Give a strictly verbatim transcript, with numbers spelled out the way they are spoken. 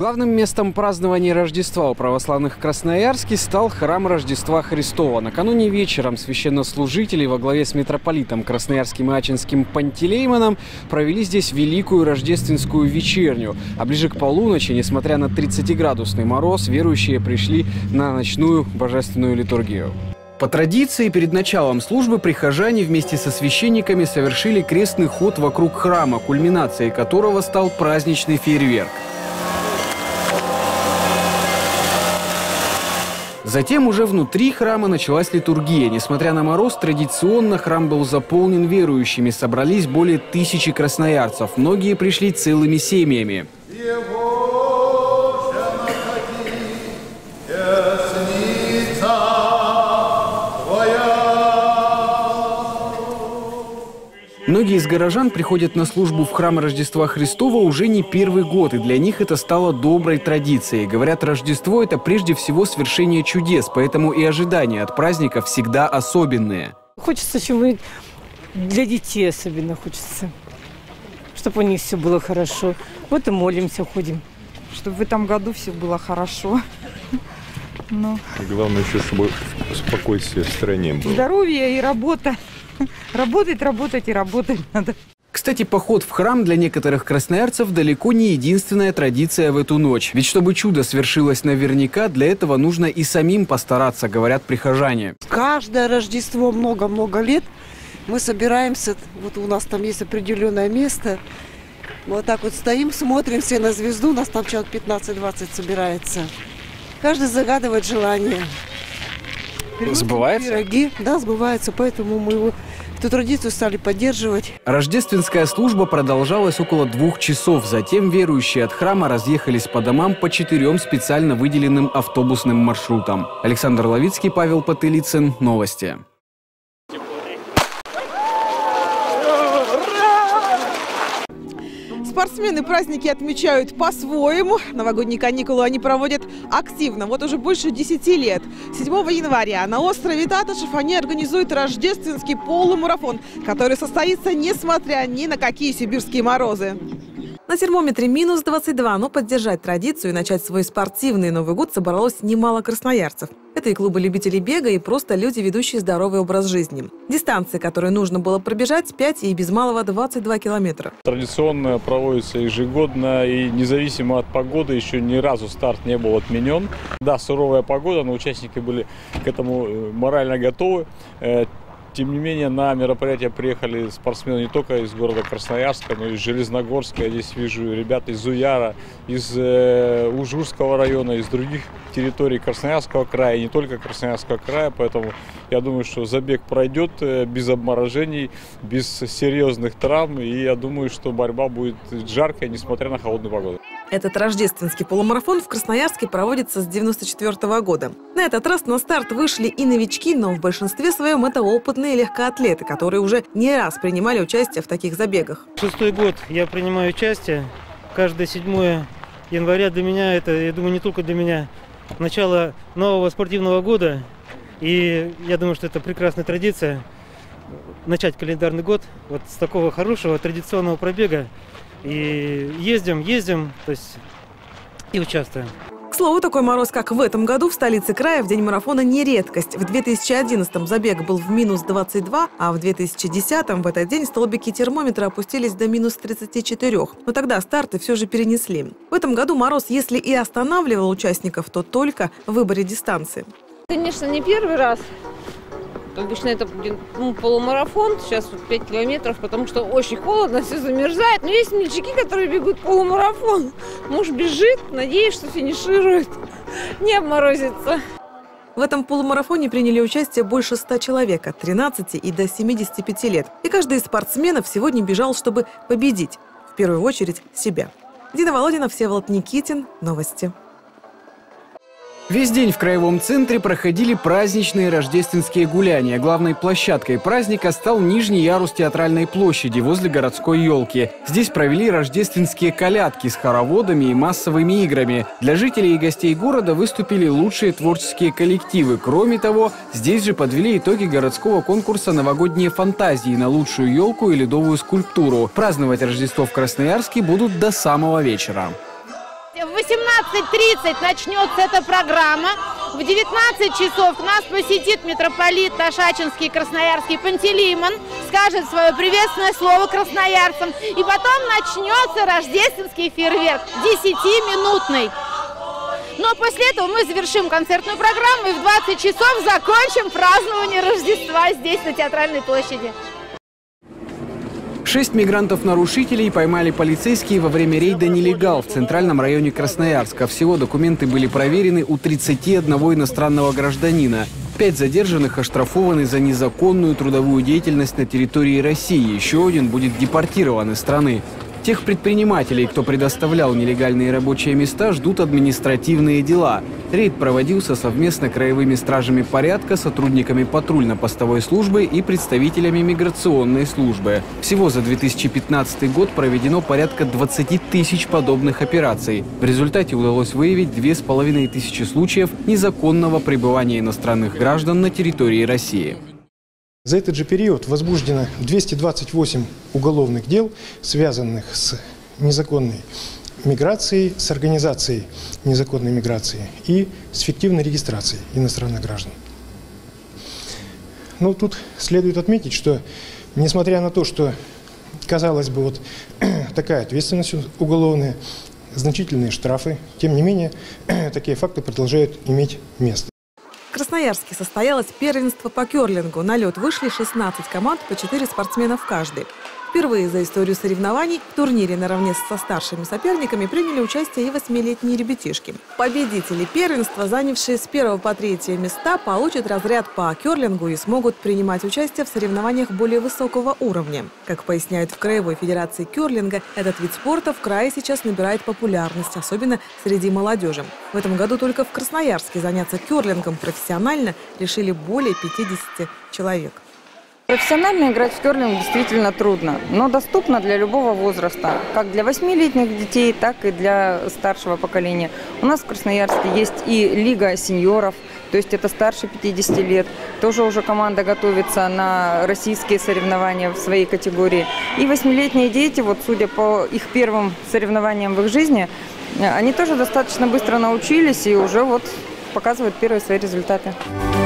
Главным местом празднования Рождества у православных в Красноярске стал храм Рождества Христова. Накануне вечером священнослужители во главе с митрополитом Красноярским и Ачинским Пантелеймоном провели здесь великую рождественскую вечерню. А ближе к полуночи, несмотря на тридцатиградусный мороз, верующие пришли на ночную божественную литургию. По традиции, перед началом службы прихожане вместе со священниками совершили крестный ход вокруг храма, кульминацией которого стал праздничный фейерверк. Затем уже внутри храма началась литургия. Несмотря на мороз, традиционно храм был заполнен верующими. Собрались более тысячи красноярцев. Многие пришли целыми семьями. Многие из горожан приходят на службу в храм Рождества Христова уже не первый год, и для них это стало доброй традицией. Говорят, Рождество – это прежде всего свершение чудес, поэтому и ожидания от праздника всегда особенные. Хочется чего-нибудь для детей особенно хочется, чтобы у них все было хорошо. Вот и молимся, ходим. Чтобы в этом году все было хорошо. Но... Главное еще, чтобы спокойствие в стране было. Здоровье и работа. Работать, работать и работать надо. Кстати, поход в храм для некоторых красноярцев далеко не единственная традиция в эту ночь. Ведь чтобы чудо свершилось наверняка, для этого нужно и самим постараться, говорят прихожане. Каждое Рождество много-много лет мы собираемся, вот у нас там есть определенное место, вот так вот стоим, смотрим все на звезду, у нас там человек пятнадцать-двадцать собирается. Каждый загадывает желание. Сбывается? Пироги. Да, сбывается, поэтому мы его, эту традицию стали поддерживать. Рождественская служба продолжалась около двух часов. Затем верующие от храма разъехались по домам по четырем специально выделенным автобусным маршрутам. Александр Ловицкий, Павел Потылицын. Новости. Спортсмены праздники отмечают по-своему. Новогодние каникулы они проводят активно. Вот уже больше десяти лет. седьмого января на острове Татышев они организуют рождественский полумарафон, который состоится несмотря ни на какие сибирские морозы. На термометре минус двадцать два, но поддержать традицию и начать свой спортивный Новый год собралось немало красноярцев. Это и клубы любителей бега, и просто люди, ведущие здоровый образ жизни. Дистанция, которую нужно было пробежать, пять и без малого двадцать два километра. Традиционно проводится ежегодно, и независимо от погоды еще ни разу старт не был отменен. Да, суровая погода, но участники были к этому морально готовы. Тем не менее, на мероприятие приехали спортсмены не только из города Красноярска, но и из Железногорска. Я здесь вижу ребят из Уяра, из э, Ужурского района, из других территорий Красноярского края, и не только Красноярского края. Поэтому я думаю, что забег пройдет без обморожений, без серьезных травм. И я думаю, что борьба будет жаркая, несмотря на холодную погоду. Этот рождественский полумарафон в Красноярске проводится с девяносто четвёртого года. На этот раз на старт вышли и новички, но в большинстве своем это опытные легкоатлеты, которые уже не раз принимали участие в таких забегах. Шестой год я принимаю участие. Каждое седьмое января для меня, это, я думаю, не только для меня, начало нового спортивного года. И я думаю, что это прекрасная традиция начать календарный год вот с такого хорошего традиционного пробега. И ездим, ездим, то есть и участвуем. К слову, такой мороз, как в этом году, в столице края в день марафона не редкость. В две тысячи одиннадцатом забег был в минус двадцать два, а в две тысячи десятом в этот день столбики термометра опустились до минус тридцати четырёх. Но тогда старты все же перенесли. В этом году мороз, если и останавливал участников, то только в выборе дистанции. Конечно, не первый раз. Обычно это ну, полумарафон, сейчас вот пять километров, потому что очень холодно, все замерзает. Но есть мальчики, которые бегут полумарафон. Муж бежит, надеюсь, что финиширует, не обморозится. В этом полумарафоне приняли участие больше ста человек от тринадцати и до семидесяти пяти лет. И каждый из спортсменов сегодня бежал, чтобы победить. В первую очередь себя. Дина Володина, Всеволод Никитин. Новости. Весь день в краевом центре проходили праздничные рождественские гуляния. Главной площадкой праздника стал нижний ярус Театральной площади возле городской елки. Здесь провели рождественские колядки с хороводами и массовыми играми. Для жителей и гостей города выступили лучшие творческие коллективы. Кроме того, здесь же подвели итоги городского конкурса «Новогодние фантазии» на лучшую елку и ледовую скульптуру. Праздновать Рождество в Красноярске будут до самого вечера. В восемнадцать тридцать начнется эта программа. В девятнадцать часов нас посетит митрополит наш ачинский, красноярский Пантелеймон, скажет свое приветственное слово красноярцам. И потом начнется рождественский фейерверк, десятиминутный. Но после этого мы завершим концертную программу и в двадцать часов закончим празднование Рождества здесь, на Театральной площади. Шесть мигрантов-нарушителей поймали полицейские во время рейда «Нелегал» в центральном районе Красноярска. Всего документы были проверены у тридцати одного иностранного гражданина. Пять задержанных оштрафованы за незаконную трудовую деятельность на территории России. Еще один будет депортирован из страны. Тех предпринимателей, кто предоставлял нелегальные рабочие места, ждут административные дела. Рейд проводился совместно краевыми стражами порядка, сотрудниками патрульно-постовой службы и представителями миграционной службы. Всего за две тысячи пятнадцатый год проведено порядка двадцати тысяч подобных операций. В результате удалось выявить две с половиной тысячи случаев незаконного пребывания иностранных граждан на территории России. За этот же период возбуждено двести двадцать восемь уголовных дел, связанных с незаконной миграцией, с организацией незаконной миграции и с фиктивной регистрацией иностранных граждан. Но тут следует отметить, что несмотря на то, что, казалось бы, вот такая ответственность уголовная, значительные штрафы, тем не менее, такие факты продолжают иметь место. В Красноярске состоялось первенство по керлингу. На лед вышли шестнадцать команд, по четыре спортсмена в каждой. Впервые за историю соревнований в турнире наравне со старшими соперниками приняли участие и восьмилетние ребятишки. Победители первенства, занявшие с первого по третье места, получат разряд по керлингу и смогут принимать участие в соревнованиях более высокого уровня. Как поясняют в Краевой федерации керлинга, этот вид спорта в крае сейчас набирает популярность, особенно среди молодежи. В этом году только в Красноярске заняться керлингом профессионально решили более пятидесяти человек. Профессионально играть в керлинг действительно трудно, но доступно для любого возраста, как для восьмилетних детей, так и для старшего поколения. У нас в Красноярске есть и лига сеньоров, то есть это старше пятидесяти лет. Тоже уже команда готовится на российские соревнования в своей категории. И восьмилетние дети, вот судя по их первым соревнованиям в их жизни, они тоже достаточно быстро научились и уже вот показывают первые свои результаты.